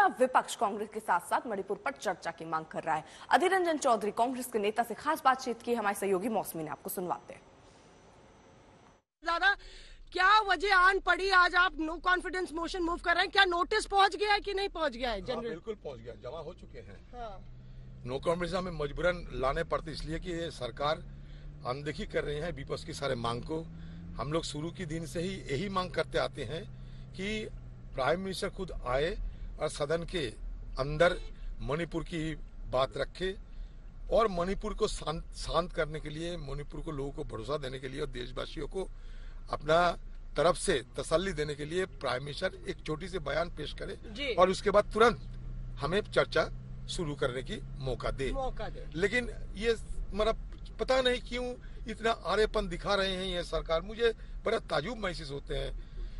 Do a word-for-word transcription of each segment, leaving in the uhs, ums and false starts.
पूरा विपक्ष कांग्रेस के साथ साथ मणिपुर पर चर्चा की मांग कर रहा है। अधीर रंजन चौधरी कांग्रेस के नेता से खास बातचीत की हमारे सहयोगी मौसमी ने, आपको सुनवाते हैं। दादा, क्या वजह आन पड़ी आज आप नो कॉन्फिडेंस मोशन मूव कर रहे हैं? क्या नोटिस पहुंच गया है कि नहीं पहुंच गया है? जनरल बिल्कुल पहुंच गया, जमा हो चुके हैं। हाँ। नो कॉन्फिडेंस हमें मजबूरन लाने पड़ते इसलिए कि ये सरकार अनदेखी कर रही है विपक्ष की सारे मांग को। हम लोग शुरू के दिन से ही यही मांग करते आते हैं कि प्राइम मिनिस्टर खुद आए और सदन के अंदर मणिपुर की बात रखे और मणिपुर को शांत शांत करने के लिए, मणिपुर को लोगों को भरोसा देने के लिए और देशवासियों को अपना तरफ से तसल्ली देने के लिए प्राइम मिनिस्टर एक छोटी सी बयान पेश करे और उसके बाद तुरंत हमें चर्चा शुरू करने की मौका दे मौका दे लेकिन ये मतलब पता नहीं क्यों इतना आड़ेपन दिखा रहे हैं ये सरकार। मुझे बड़ा ताजुब महसूस होते हैं,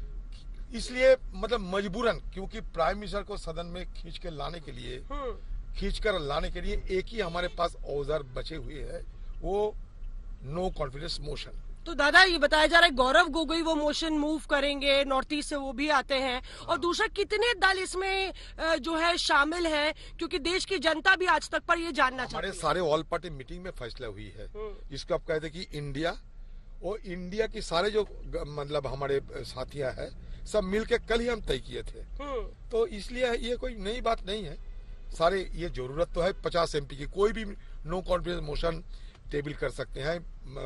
इसलिए मतलब मजबूरन, क्योंकि प्राइम मिनिस्टर को सदन में खींच के लाने के लिए खींच कर लाने के लिए एक ही हमारे पास औजार बचे हुए है, वो नो कॉन्फिडेंस मोशन। तो दादा, ये बताया जा रहा है गौरव गोगोई वो मोशन मूव करेंगे, नॉर्थ ईस्ट से वो भी आते हैं। हाँ। और दूसरा, कितने दल इसमें जो है शामिल हैं? क्योंकि देश की जनता भी आज तक पर ये जानना चाहती है। हमारे सारे ऑल पार्टी मीटिंग में फैसला हुई है, जिसको आप कहते हैं कि इंडिया और इंडिया की सारे जो मतलब हमारे साथियां हैं सब मिलके कल ही हम तय किए थे। तो इसलिए ये कोई नई बात नहीं है। सारे ये जरूरत तो है पचास एमपी की, कोई भी नो कॉन्फिडेंस मोशन टेबल कर सकते हैं,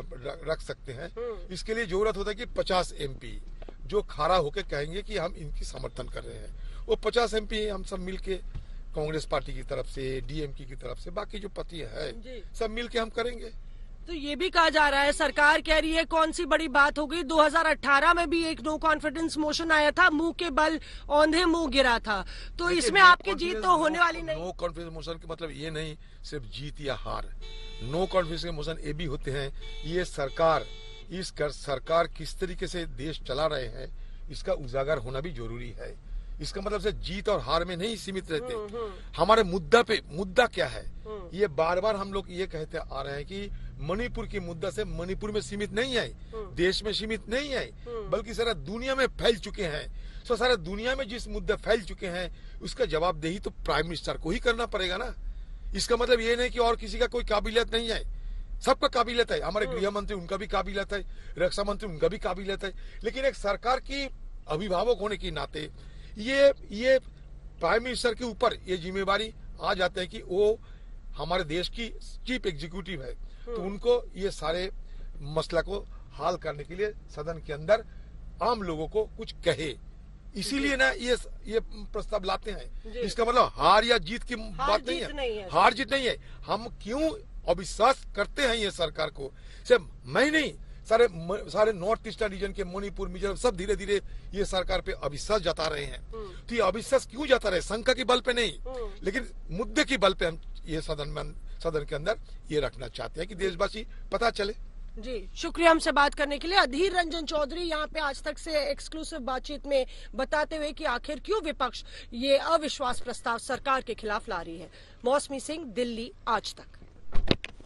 रख सकते हैं। इसके लिए जरूरत होता है कि पचास एमपी जो खड़ा होकर कहेंगे कि हम इनकी समर्थन कर रहे हैं, वो पचास एमपी हम सब मिलके कांग्रेस पार्टी की तरफ से, डीएमके की तरफ से, बाकी जो पार्टी है सब मिलके हम करेंगे। तो ये भी कहा जा रहा है, सरकार कह रही है कौन सी बड़ी बात हो गई, दो हज़ार अठारह में भी एक नो कॉन्फिडेंस मोशन आया था, मुंह के बल औंधे मुंह गिरा था। तो इसमें आपकी जीत तो होने वाली नहीं। नो कॉन्फिडेंस मोशन का मतलब ये नहीं सिर्फ जीत या हार। नो कॉन्फिडेंस के मोशन ये भी होते हैं, ये सरकार इस कर, सरकार किस तरीके से देश चला रहे हैं इसका उजागर होना भी जरूरी है। इसका मतलब से जीत और हार में नहीं सीमित रहते। हमारे मुद्दा पे मुद्दा क्या है, ये बार बार हम लोग ये कहते आ रहे हैं कि मणिपुर की मुद्दा से मणिपुर में सीमित नहीं है, देश में सीमित नहीं है, बल्कि सारा दुनिया में फैल चुके हैं। तो सारा दुनिया में जिस मुद्दे फैल चुके हैं उसका जवाबदेही तो प्राइम मिनिस्टर को ही करना पड़ेगा ना। इसका मतलब ये नहीं कि और किसी का कोई काबिलियत नहीं है, सबका काबिलियत है। हमारे गृह मंत्री उनका भी काबिलियत है, रक्षा मंत्री उनका भी काबिलियत है, लेकिन एक सरकार की अभिभावक होने के नाते ये ये प्राइम मिनिस्टर के ऊपर ये जिम्मेवारी आ जाता है कि वो हमारे देश की चीफ एग्जीक्यूटिव है, तो उनको ये सारे मसला को हल करने के लिए सदन के अंदर आम लोगों को कुछ कहे, इसीलिए ना ये ये प्रस्ताव लाते हैं। इसका मतलब हार या जीत की बात नहीं है, नहीं है, हार जीत नहीं है। हम क्यों अविश्वास करते हैं ये सरकार को, सिर्फ मैं नहीं, सारे सारे नॉर्थ ईस्टर्न रीजन के मणिपुर, मिजोरम सब धीरे धीरे ये सरकार पे अविश्वास जता रहे हैं। तो ये अविश्वास क्यों जता रहे? शंका के बल पे नहीं, लेकिन मुद्दे के बल पे हम ये सदन में सदन के अंदर ये रखना चाहते हैं कि देशवासी पता चले। जी, शुक्रिया हमसे बात करने के लिए। अधीर रंजन चौधरी यहाँ पे आज तक से एक्सक्लूसिव बातचीत में बताते हुए कि आखिर क्यों विपक्ष ये अविश्वास प्रस्ताव सरकार के खिलाफ ला रही है। मौसमी सिंह, दिल्ली, आज तक।